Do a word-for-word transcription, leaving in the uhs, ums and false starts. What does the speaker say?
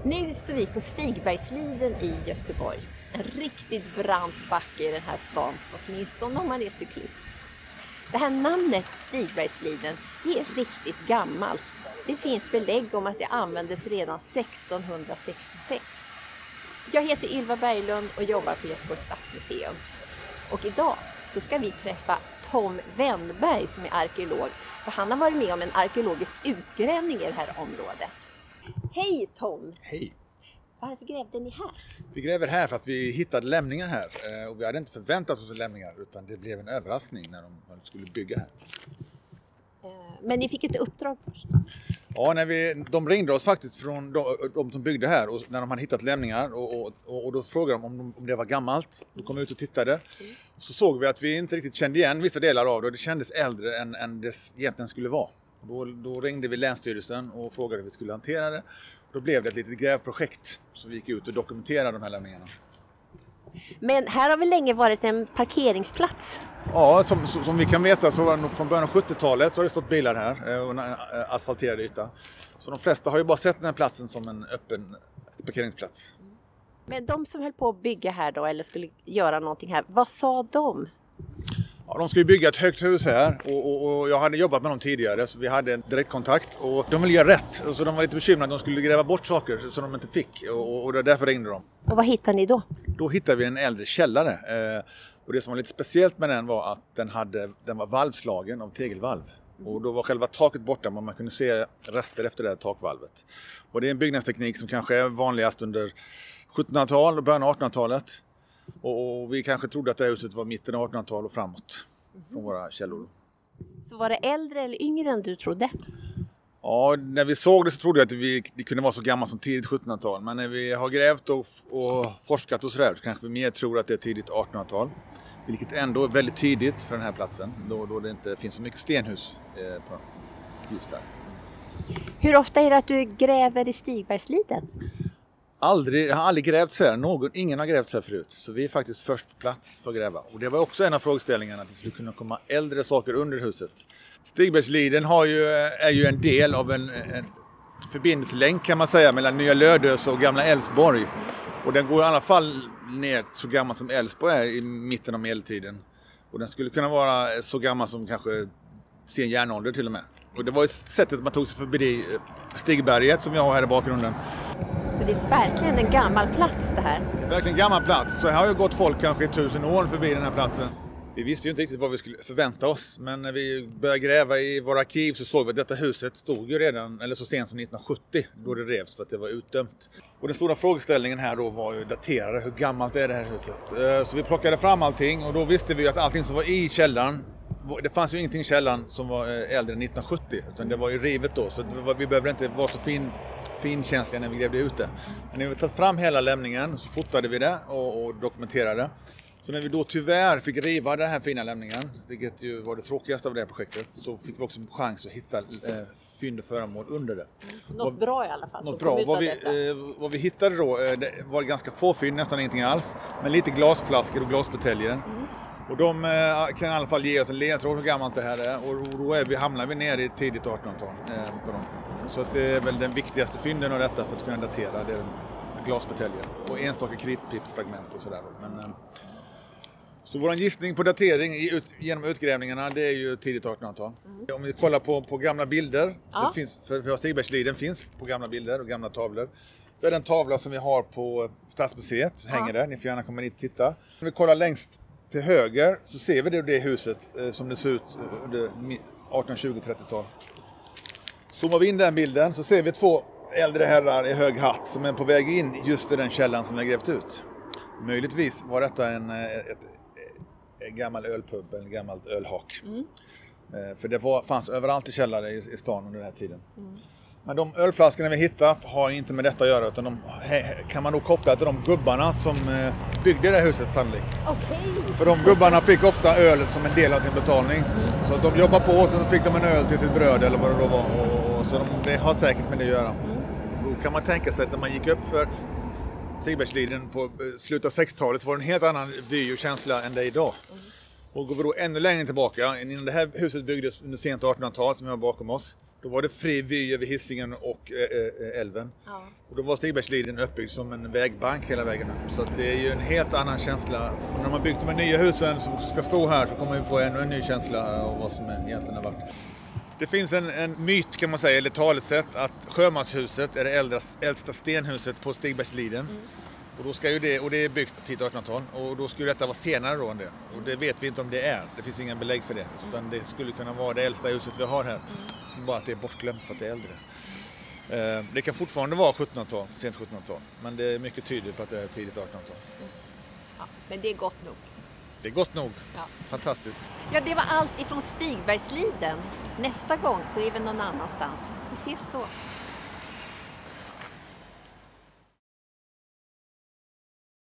Nu står vi på Stigbergsliden i Göteborg. En riktigt brant backe i den här stan, åtminstone om man är cyklist. Det här namnet Stigbergsliden, det är riktigt gammalt. Det finns belägg om att det användes redan sextonhundrasextiosex. Jag heter Ylva Berglund och jobbar på Göteborgs stadsmuseum. Och idag så ska vi träffa Tom Wennberg som är arkeolog. För han har varit med om en arkeologisk utgrävning i det här området. Hej Tom! Hej! Varför grävde ni här? Vi gräver här för att vi hittade lämningar här. Och vi hade inte förväntat oss lämningar, utan det blev en överraskning när de skulle bygga här. Men ni fick ett uppdrag först? Ja, när vi, de ringde oss faktiskt från de, de som byggde här och när de hade hittat lämningar och, och, och då frågade de om, om det var gammalt. Då kom vi ut och tittade. Mm. Så såg vi att vi inte riktigt kände igen vissa delar av det och det kändes äldre än, än det egentligen skulle vara. Och då, då ringde vi Länsstyrelsen och frågade hur vi skulle hantera det. Då blev det ett litet grävprojekt så vi gick ut och dokumenterade de här lämningarna. Men här har väl länge varit en parkeringsplats? Ja, som, som vi kan veta så var det från början av sjuttiotalet så har det stått bilar här och en asfalterad yta. Så de flesta har ju bara sett den här platsen som en öppen parkeringsplats. Men de som höll på att bygga här då eller skulle göra någonting här, vad sa de? Ja, de skulle bygga ett högt hus här och, och, och jag hade jobbat med dem tidigare så vi hade en direktkontakt och de ville göra rätt. Och så de var lite bekymrade att de skulle gräva bort saker som de inte fick och, och därför ringde de. Och vad hittade ni då? Då hittade vi en äldre källare eh, och det som var lite speciellt med den var att den, hade, den var valvslagen av tegelvalv. Och då var själva taket borta men man kunde se rester efter det här takvalvet. Och det är en byggnadsteknik som kanske är vanligast under sjuttonhundratalet och början av artonhundratalet. Och vi kanske trodde att det här huset var mitten av artonhundratalet och framåt från våra källor. Så var det äldre eller yngre än du trodde? Ja, när vi såg det så trodde jag att vi, det kunde vara så gammalt som tidigt sjuttonhundratal. Men när vi har grävt och, och forskat och sådär så kanske vi mer tror att det är tidigt artonhundratal. Vilket ändå är väldigt tidigt för den här platsen. Då, då det inte finns så mycket stenhus eh, på just här. Hur ofta är det att du gräver i Stigbergsliden? Aldrig, jag har aldrig grävt så här. Någon, ingen har grävt så här förut. Så vi är faktiskt först på plats för att gräva. Och det var också en av frågeställningarna att det skulle kunna komma äldre saker under huset. Stigbergsliden har ju, är ju en del av en, en förbindelselänk kan man säga mellan Nya Lödöse och Gamla Älvsborg. Och den går i alla fall ner så gammal som Älvsborg är i mitten av medeltiden. Och den skulle kunna vara så gammal som kanske sen järnålder till och med. Och det var ju sättet man tog sig förbi Stigberget som jag har här i bakgrunden. Så det är verkligen en gammal plats det här? Verkligen en gammal plats. Så här har ju gått folk kanske i tusen år förbi den här platsen. Vi visste ju inte riktigt vad vi skulle förvänta oss. Men när vi började gräva i våra arkiv så såg vi att detta huset stod ju redan, eller så sent som nittonhundrasjuttio, då det revs för att det var utdömt. Och den stora frågeställningen här då var ju daterade, hur gammalt är det här huset? Så vi plockade fram allting och då visste vi att allting som var i källaren, det fanns ju ingenting i källaren som var äldre än nittonhundrasjuttio, utan det var ju rivet då. Så var, vi behövde inte vara så fin, finkänsliga när vi grävde ut det. Men när vi tagit fram hela lämningen så fotade vi det och, och dokumenterade. Så när vi då tyvärr fick riva den här fina lämningen, vilket ju var det tråkigaste av det här projektet, så fick vi också en chans att hitta eh, fynd och föremål under det. Något vad, bra i alla fall. Något bra. Vad vi, eh, vad vi hittade då eh, det var ganska få fynd, nästan ingenting alls. Men lite glasflaskor och glasbuteljer. Mm. Och de eh, kan i alla fall ge oss en ledtråd hur gammalt det här är. Och då är vi, hamnar vi ner i tidigt artonhundratal. Eh, på dem. Så att det är väl den viktigaste fynden av detta för att kunna datera. Det är glasbuteljer och enstaka kritpipsfragment och sådär. Men, eh, Så vår gissning på datering i ut, genom utgrävningarna det är ju tidigt artonhundratal. Mm. Om vi kollar på, på gamla bilder, ja. det finns, för, för Stigbergsliden finns på gamla bilder och gamla tavlor. Så är det en tavla som vi har på Stadsmuseet, ja. Hänger där, ni får gärna komma dit och titta. Om vi kollar längst till höger så ser vi det, det huset eh, som det ser ut under arton tjugo trettiotal. Zoomar vi in den bilden så ser vi två äldre herrar i hög hatt som är på väg in just i den källan som vi har grävt ut. Möjligtvis var detta en, ett, en gammal ölpub, en gammalt ölhak. Mm. För det var, fanns överallt i källare i, i stan under den här tiden. Mm. Men de ölflaskorna vi hittat har inte med detta att göra, utan de kan man nog koppla till de gubbarna som byggde det här huset sannolikt. Okay. För de gubbarna fick ofta öl som en del av sin betalning. Mm. Så att de jobbade på och så fick de en öl till sitt bröd eller vad det då var. Och, så de, det har säkert med det att göra. Mm. Då kan man tänka sig att när man gick upp för Stigbergsliden på slutet av sextiotalet så var det en helt annan vy och känsla än det är idag. Mm. Och går vi då ännu längre tillbaka, innan det här huset byggdes under sent artonhundratal som vi har bakom oss, Då var det fri vy över Hisingen och äh, älven. Ja. Och då var Stigbergsliden uppbyggd som en vägbank hela vägen upp. Så att det är ju en helt annan känsla. Och när man byggt de här nya husen som ska stå här så kommer vi få ännu en ny känsla av vad som egentligen har varit. Det finns en, en myt kan man säga, eller talesätt, att Sjömanshuset är det äldre, äldsta stenhuset på Stigbergsliden. Mm. Och, då ska ju det, och det är byggt på tidigt artonhundratal och då skulle detta vara senare då än det. Och det vet vi inte om det är. Det finns inga belägg för det. Utan det skulle kunna vara det äldsta huset vi har här. Mm. Som bara att det är bortglömt för att det är äldre. Eh, det kan fortfarande vara sjuttonhundratal, sent sjuttonhundratal. Men det är mycket tydligt på att det är tidigt artonhundratal. Mm. Ja, men det är gott nog. Det är gott nog. Ja. Fantastiskt. Ja, det var allt ifrån Stigbergsliden. Nästa gång, då är vi någon annanstans. Vi ses då.